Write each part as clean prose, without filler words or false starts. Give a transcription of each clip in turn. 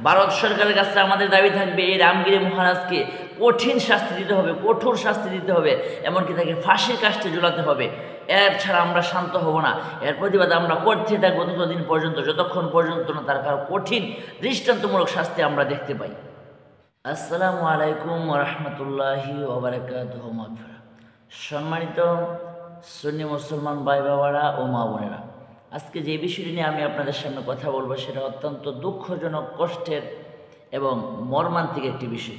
ভারত সরকারের কাছে আমাদের দাবি থাকবে এই রামগিরি মহারাজকে কঠিন শাস্তি দিতে হবে, কঠোর শাস্তি দিতে হবে, এমনকি তাকে ফাঁসির কাস্টে ঝুলাতে হবে। এর ছাড়া আমরা শান্ত হব না। এর প্রতিবাদ আমরা করতে থাকবো ততদিন পর্যন্ত, যতক্ষণ পর্যন্ত না তার কারো কঠিন দৃষ্টান্তমূলক শাস্তি আমরা দেখতে পাই। আসসালামু আলাইকুম ওয়া রাহমাতুল্লাহি ওয়া বারাকাতুহু। সম্মানিত সুন্নি মুসলমান ভাই বাবারা ও মা বোনেরা, আজকে যে বিষয়টি নিয়ে আমি আপনাদের সামনে কথা বলবো সেটা অত্যন্ত দুঃখজনক, কষ্টের এবং মর্মান্তিক একটি বিষয়।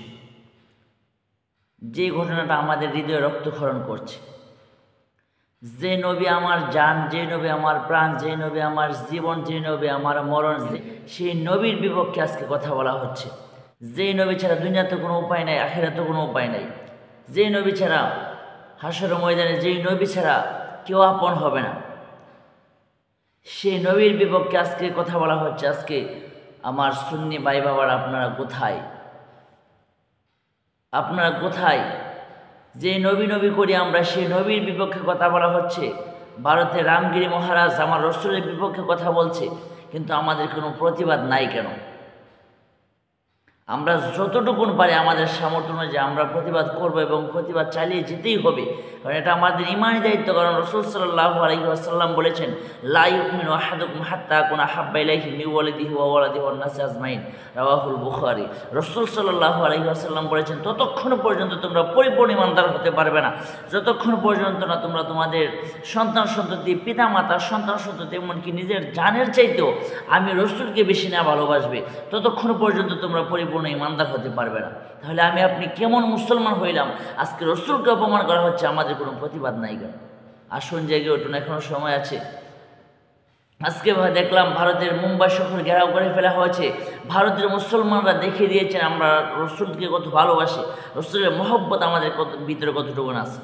যে ঘটনাটা আমাদের হৃদয়ে রক্তক্ষরণ করছে। যে নবী আমার জান, যে নবী আমার প্রাণ, যে নবী আমার জীবন, যে নবী আমার মরণ, সেই নবীর বিপক্ষে আজকে কথা বলা হচ্ছে। যে নবী ছাড়া দুনিয়াতে কোনো উপায় নাই, আখিরাতে কোনো উপায় নাই। যে নবী ছাড়া হাসর ময়দানে, যেই নবী ছাড়া কেউ আপন হবে না, সেই নবীর বিপক্ষে আজকে কথা বলা হচ্ছে। আজকে আমার সুন্নি ভাই বাবার, আপনারা কোথায়? আপনারা কোথায়? যে নবী নবী করি আমরা, সেই নবীর বিপক্ষে কথা বলা হচ্ছে। ভারতের রামগিরি মহারাজ আমার রসুলের বিপক্ষে কথা বলছে, কিন্তু আমাদের কোনো প্রতিবাদ নাই কেন? আমরা যতটুকুন পারি আমাদের সামর্থ্য অনুযায়ী আমরা প্রতিবাদ করব এবং প্রতিবাদ চালিয়ে যেতেই হবে, কারণ এটা আমাদের ইমানি দায়িত্ব। কারণ রাসূল সাল্লাল্লাহু আলাইহি ওয়াসাল্লাম বলেছেন, লা ইউমিনু আহাদুকুম হাত্তা আকুনা হাব্বা ইলাইহি মিন ওয়ালিদিহি ওয়া ওয়ালাদিহি ওয়ান নাসি আজমাইন, রাওয়াহুল বুখারী। রাসূল সাল্লাল্লাহু আলাইহি ওয়াসাল্লাম বলেছেন, ততক্ষণ পর্যন্ত তোমরা পরিপূর্ণ ইমানদার হতে পারবে না যতক্ষণ পর্যন্ত না তোমরা তোমাদের সন্তান সন্ততি, পিতা মাতা, সন্তান সন্ততি, এমনকি নিজের জানের চাইতেও আমি রসুলকে বেশি না ভালোবাসবে, ততক্ষণ পর্যন্ত তোমরা পরিপূর্ণ ইমানদার হতে পারবে না। তাহলে আমি আপনি কেমন মুসলমান হইলাম? আজকে রসুলকে অপমান করা হচ্ছে, আমাদের কোনো প্রতিবাদ নাই কেন? আসুন জেগে উঠুন, এখনো সময় আছে। আজকে দেখলাম ভারতের মুম্বাই শহর ঘেরাও করে ফেলা হয়েছে। ভারতের মুসলমানরা দেখিয়ে দিয়েছেন আমরা রসুলকে কত ভালোবাসি, রসুলের মহব্বত আমাদের ভিতরে কতটুকু আছে।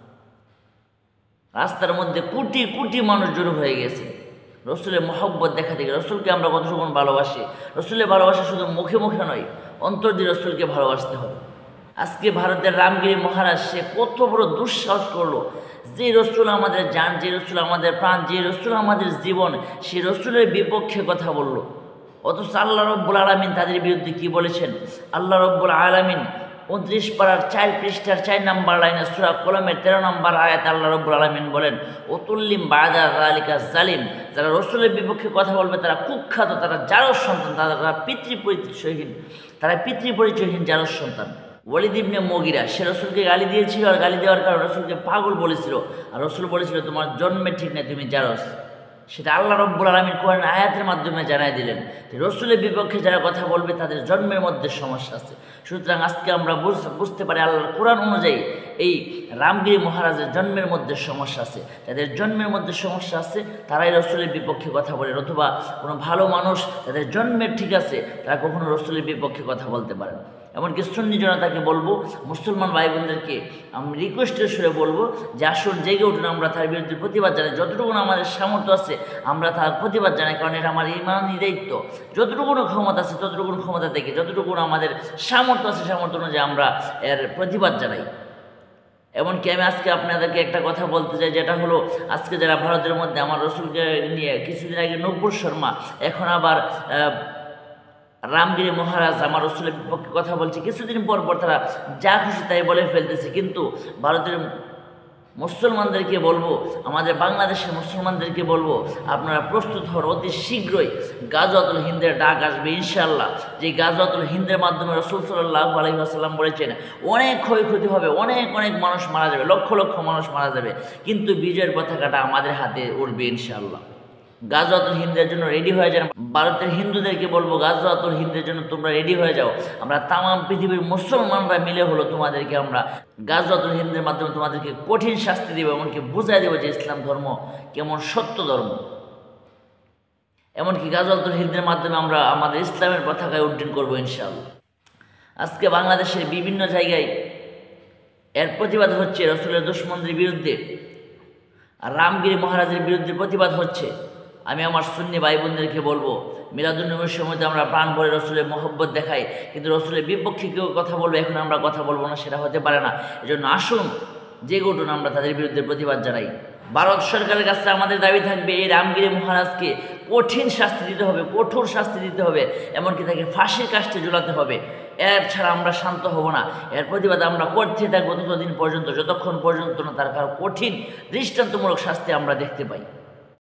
রাস্তার মধ্যে কোটি কোটি মানুষ জড়ো হয়ে গেছে রসুলের মহব্বত দেখা থেকে। রসুলকে আমরা কতটুকু ভালোবাসি। রসুলের ভালোবাসা শুধু মুখে মুখে নয়, অন্তর দিয়ে রসুলকে ভালোবাসতে হবে। আজকে ভারতের রামগিরি মহারাজ সে কত বড় দুঃসাহস করলো। যে রসুল আমাদের জান, যে রসুল আমাদের প্রাণ, যে রসুল আমাদের জীবন, সে রসুলের বিপক্ষে কথা বলল। অথচ আল্লাহ রব্বুল আলামিন তাদের বিরুদ্ধে কি বলেছেন? আল্লাহ রব্বুল আলামিন 29 পারার 4 পৃষ্ঠার 4 নম্বর লাইনে সূরা কলমের 13 নম্বর আয়াত আল্লাহ রব্বুল আলামিন বলেন, ওতুল্লিম বাদা যালিকা জালিম। যারা রসুলের বিপক্ষে কথা বলবে তারা কুখ্যাত, তারা জারজ সন্তান, তারা পিতৃপরিচয়হীন, তারা পিতৃপরিচয়হীন জারজ সন্তান। ওয়ালিদ ইবনে মুগিরা সে রসুলকে গালি দিয়েছিল, আর গালি দেওয়ার কারণে রসুলকে পাগল বলেছিল, আর রসুল বলেছিল তোমার জন্মে ঠিক নেই, তুমি জারজ। সেটা আল্লাহ রব্বুল আলামিন কোরআন আয়াতের মাধ্যমে জানাই দিলেন যে রসুলের বিপক্ষে যারা কথা বলবে তাদের জন্মের মধ্যে সমস্যা আছে। সুতরাং আজকে আমরা বুঝতে পারি আল্লাহর কোরআন অনুযায়ী এই রামগিরি মহারাজের জন্মের মধ্যে সমস্যা আছে। যাদের জন্মের মধ্যে সমস্যা আছে তারাই রসুলের বিপক্ষে কথা বলে, অথবা কোনো ভালো মানুষ যাদের জন্মের ঠিক আছে তারা কখনো রসুলের বিপক্ষে কথা বলতে পারে না। এমনকি সুন্নি জনতাকে বলবো, মুসলমান ভাই বোনদেরকে আমি রিকোয়েস্টের সুরে বলবো যে আসুন জেগে উঠুন, আমরা তার বিরুদ্ধে প্রতিবাদ জানাই। যতটুকু আমাদের সামর্থ্য আছে আমরা তার প্রতিবাদ জানাই, কারণ এটা আমার ইমানি দায়িত্ব। যতটুকু ক্ষমতা আছে ততটুকু ক্ষমতা থেকে, যতটুকু আমাদের সামর্থ্য আছে সামর্থ্য অনুযায়ী আমরা এর প্রতিবাদ জানাই। এমনকি আমি আজকে আপনাদেরকে একটা কথা বলতে চাই, যেটা হলো আজকে যারা ভারতের মধ্যে আমার রসুলকে নিয়ে কিছুদিন আগে নব্বর শর্মা, এখন আবার রামগিরি মহারাজ আমার রসুলের বিপক্ষে কথা বলছে, কিছুদিন পর পর তারা যা খুশি তাই বলে ফেলতেছে। কিন্তু ভারতের মুসলমানদেরকে বলবো, আমাদের বাংলাদেশের মুসলমানদেরকে বলবো, আপনারা প্রস্তুত হন। অতি শীঘ্রই গাজওয়াতুল হিন্দের ডাক আসবে ইনশাআল্লাহ। যে গাজওয়াতুল হিন্দের মাধ্যমে রাসূল সাল্লাল্লাহু আলাইহি ওয়াসাল্লাম বলেছেন অনেক ক্ষয়ক্ষতি হবে, অনেক অনেক মানুষ মারা যাবে, লক্ষ লক্ষ মানুষ মারা যাবে, কিন্তু বিজয়ের পতাকাটা আমাদের হাতে উঠবে ইনশাআল্লাহ। গাজওয়াতুল হিন্দের জন্য রেডি হয়ে যান। ভারতের হিন্দুদেরকে বলবো, গাজওয়াতুল হিন্দের জন্য তোমরা রেডি হয়ে যাও। আমরা তামাম পৃথিবীর মুসলমানরা মিলে হলো তোমাদেরকে আমরা গাজওয়াতুল হিন্দের মাধ্যমে তোমাদেরকে কঠিন শাস্তি দেবো, এমনকি বুঝাই দেবো যে ইসলাম ধর্ম কেমন সত্য ধর্ম। এমনকি গাজওয়াতুল হিন্দের মাধ্যমে আমরা আমাদের ইসলামের পতাকায় উড্ডীন করবো ইনশাআল্লাহ। আজকে বাংলাদেশের বিভিন্ন জায়গায় এর প্রতিবাদ হচ্ছে, রসুলের দুশমনদের বিরুদ্ধে, আর রামগিরি মহারাজের বিরুদ্ধে প্রতিবাদ হচ্ছে। আমি আমার সুন্নি ভাই বোনদেরকে বলবো, মিলাদুন্নবীর সময় আমরা প্রাণ ভরে রসুলের মহব্বত দেখাই, কিন্তু রসুলের বিপক্ষে কেউ কথা বলবে এখন আমরা কথা বলবো না, সেটা হতে পারে না। এজন্য আসুন জেগে উঠুন, আমরা তাদের বিরুদ্ধে প্রতিবাদ জানাই। ভারত সরকারের কাছে আমাদের দাবি থাকবে এই রামগিরি মহারাজকে কঠিন শাস্তি দিতে হবে, কঠোর শাস্তি দিতে হবে, এমনকি তাকে ফাঁসির কাস্টে ঝুলাতে হবে। এর ছাড়া আমরা শান্ত হব না। এর প্রতিবাদ আমরা করতে থাকবো ততদিন পর্যন্ত, যতক্ষণ পর্যন্ত না তার কারো কঠিন দৃষ্টান্তমূলক শাস্তি আমরা দেখতে পাই।